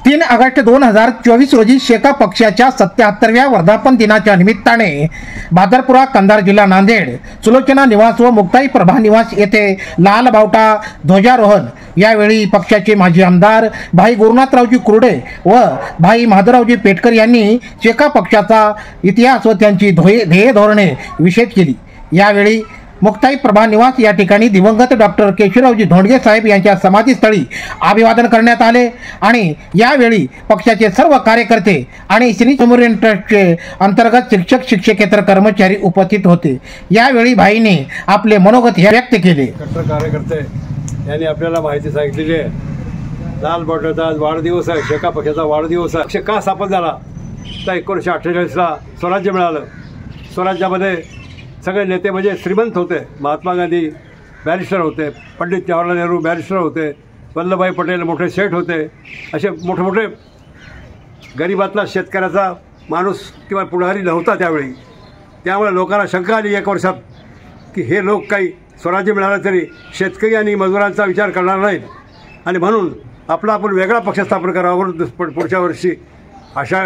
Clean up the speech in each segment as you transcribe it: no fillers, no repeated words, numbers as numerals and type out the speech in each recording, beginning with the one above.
3 August 2024 रोजी शेका पक्षाच्या 77व्या वर्धापन दिनाच्या निमित्ताने बादरपुरा कंधार जिल्हा नांदेड सुलोचना निवास व मुक्ताई प्रभा निवास येथे लाल बावटा ध्वजारोहण। यावेळी पक्षाचे माजी आमदार भाई गुरुनाथरावजी कुर्डे व भाई माधवरावजी पेटकर यांनी शेका पक्षाचा इतिहास व त्यांची ध्येय धोरणे विशद केली। यावेळी मुक्ताई प्रभा निवास या ठिकाणी दिवंगत डॉक्टर केशवरावजी धोंडगे साहेब यांच्या समाधीस्थळी अभिवादन करण्यात आले आणि यावेळी पक्षाचे सर्व कार्यकर्ते आणि श्री मेमोरियल ट्रस्टचे अंतर्गत शिक्षक शिक्षकेतर कर्मचारी उपस्थित होते। यावेळी भाईने आपले मनोगत व्यक्त केले। कार्यकर्ते यांनी आपल्याला माहिती सांगितलेली आहे। लाल बावट्याचा आज वाढदिवस आहे, शेका पक्षाचा वाढदिवस आहे। पक्ष का स्थापन झाला तर 1948ला स्वराज्य मिळालं। स्वराज्यामध्ये सगळे नेते म्हणजे श्रीमंत होते। महात्मा गांधी बॅरिस्टर होते, पंडित जवाहरलाल नेहरू बॅरिस्टर होते, वल्लभभाई पटेल मोठे सेठ होते। असे मोठे मोठे गरिबातला शेतकऱ्याचा माणूस किंवा पुढारी नव्हता त्यावेळी। त्यामुळे लोकांना शंका आली 1 वर्षात की हे लोक काही स्वराज्य मिळालं तरी शेतकरी आणि मजुरांचा विचार करणार नाहीत आणि म्हणून आपण वेगळा पक्ष स्थापन करावं। पुढच्या वर्षी अशा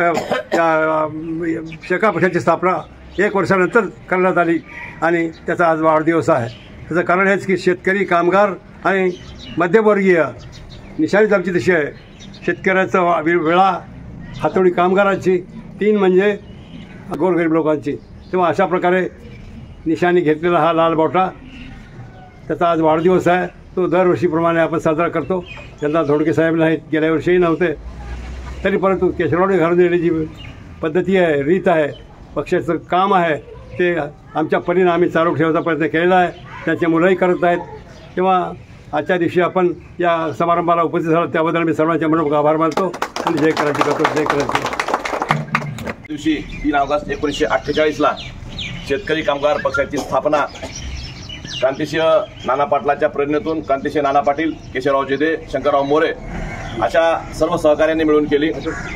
शेका पक्षाची स्थापना 1 वर्षानंतर करण्यात आली आणि त्याचा आज वाढदिवस आहे। त्याचं कारण हेच की शेतकरी, कामगार आणि मध्यमवर्गीय निशाणीच आमची तशी आहे। शेतकऱ्याचं वेळा हातोडी कामगारांची, 3 म्हणजे गोरगरीब लोकांची। तेव्हा अशा प्रकारे निशाणी घेतलेला हा लाल बावटा त्याचा आज वाढदिवस आहे। तो दरवर्षीप्रमाणे आपण साजरा करतो। यंदा धोंडगे साहेब नाहीत, गेल्या वर्षीही नव्हते, तरी परंतु केशवरावजी घालून देण्याची पद्धती आहे, रीत आहे, पक्षाचं काम आहे, ते आमच्या परीने आम्ही चालू ठेवायचा प्रयत्न केलेला आहे। त्याचे मुलंही करत आहेत। तेव्हा आजच्या दिवशी आपण या समारंभाला उपस्थित झालो त्याबद्दल मी सर्वांच्या मनोभावे आभार मानतो आणि जय क्रांती करतो। जय क्रांती। दिवशी 3 ऑगस्ट 1948ला शेतकरी कामगार पक्षाची स्थापना क्रांतिसिंह नाना पाटलाच्या प्रेरणेतून क्रांतिसिंह नाना पाटील, केशवराव जेदे, शंकरराव मोरे अशा सर्व सहकार्यांनी मिळून केली।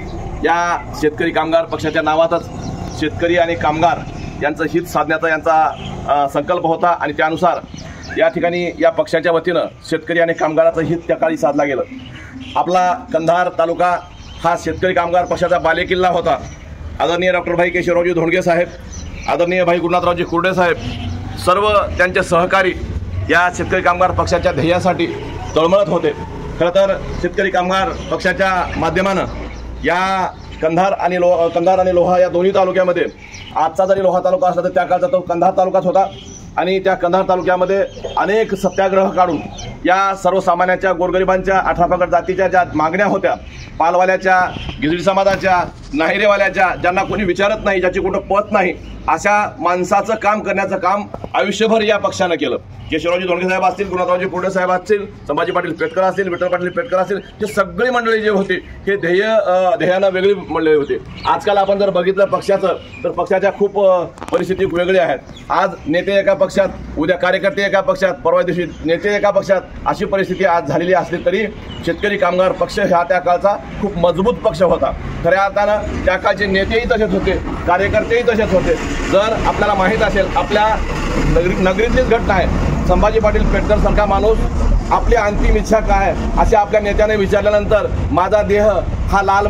या शेतकरी कामगार पक्षाच्या नावातच शेतकरी आणि कामगार यांचं हित साधण्याचा यांचा संकल्प होता आणि त्यानुसार या ठिकाणी या पक्षाच्या वतीनं शेतकरी आणि कामगाराचं हित त्या काळी साधला गेलं। आपला कंधार तालुका हा शेतकरी कामगार पक्षाचा बालेकिल्ला होता। आदरणीय डॉक्टर भाई केशवरावजी धोंडगे साहेब, आदरणीय भाई गुरुनाथरावजी कुर्डे साहेब, सर्व त्यांचे सहकारी या शेतकरी कामगार पक्षाच्या ध्येयासाठी तळमळत होते। खरं तर शेतकरी कामगार पक्षाच्या माध्यमानं या कंधार आणि लोहा या दोन्ही तालुक्यामध्ये आजचा जरी लोहा तालुका असला तर त्या काळचा तो कंधार तालुकाच होता आणि त्या कंधार तालुक्यामध्ये अनेक सत्याग्रह काढून या सर्वसामान्यांच्या, गोरगरिबांच्या, 18 पगड जातीच्या ज्या मागण्या होत्या, पालवाल्याच्या, गिजडी समाजाच्या, नाहिरेवाल्याच्या, ज्यांना कोणी विचारत नाही, ज्याची कुठं पत नाही, अशा माणसाचं काम करण्याचं काम आयुष्यभर या पक्षानं केलं। केशवरावजी धोंडगे साहेब असतील, गुरुनाथरावजी कुर्डे साहेब असतील, संभाजी पाटील पेटकर असतील, विठ्ठल पाटील पेटकर असतील, हे सगळी मंडळी जे होते हे ध्येयानं वेगळी मंडळी होते। आजकाल आपण जर बघितलं पक्षाचं तर पक्षाच्या खूप परिस्थिती वेगळी आहेत। आज नेते एका पक्षात, उद्या कार्यकर्ते एका पक्षात, परवा दिवशी नेते एका पक्षात, अशी परिस्थिती आज झालेली असली तरी शेतकरी कामगार पक्ष हा त्या काळचा खूप मजबूत पक्ष होता। खऱ्या अर्थानं त्या काळचे नेतेही तसेच होते, कार्यकर्तेही तसेच होते। जर आपल्याला माहीत असेल, आपल्या नगरीतलीच घटना आहे, संभाजी पाटील पेटकर सारखा माणूस आपली अंतिम इच्छा काय असे आपल्या नेत्याने विचारल्यानंतर माझा देह हा लाल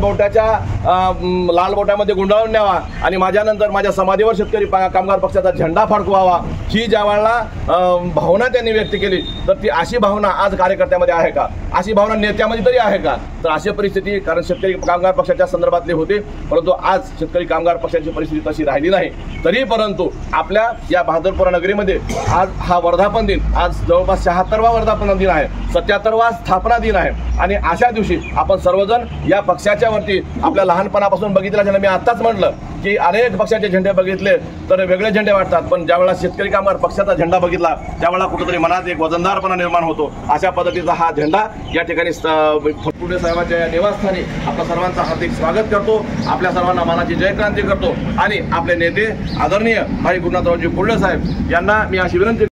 बावट्यामध्ये गुंडाळून न्यावा आणि माझ्यानंतर माझ्या समाधीवर शेतकरी कामगार पक्षाचा झेंडा फडकवावा, ही ज्या वेळेला भावना त्यांनी व्यक्त केली तर ती अशी भावना आज कार्यकर्त्यामध्ये आहे का, अशी भावना नेत्यामध्ये तरी आहे का? तर अशी परिस्थिती कारण शेतकरी कामगार पक्षाच्या संदर्भातली होती, परंतु आज शेतकरी कामगार पक्षाची परिस्थिती तशी राहिली नाही। तरी परंतु आपल्या या बादरपुरा नगरीमध्ये आज हा वर्धापन दिन, आज जवळपास 76वा वर्धापन दिन आहे, 77वा स्थापना दिन आहे आणि अशा दिवशी आपण सर्वजण या पक्षाच्या वरती आपल्या लहानपणापासून बघितलं, मी आत्ताच म्हटलं की अनेक पक्षाचे झेंडे बघितले तर वेगळे झेंडे वाटतात, पण ज्यावेळेला शेतकरी कामगार पक्षाचा झेंडा बघितला त्यावेळेला कुठेतरी मनात एक वजनदारपणा निर्माण होतो। अशा पद्धतीचा हा झेंडा या ठिकाणी कुर्डे साहेबांच्या या निवासस्थानी आपल्या सर्वांचं हार्दिक स्वागत करतो, आपल्या सर्वांना मानाची जय क्रांती करतो आणि आपले नेते आदरणीय भाई गुरुनाथरावजी कुर्डे साहेब यांना मी अशी विनंती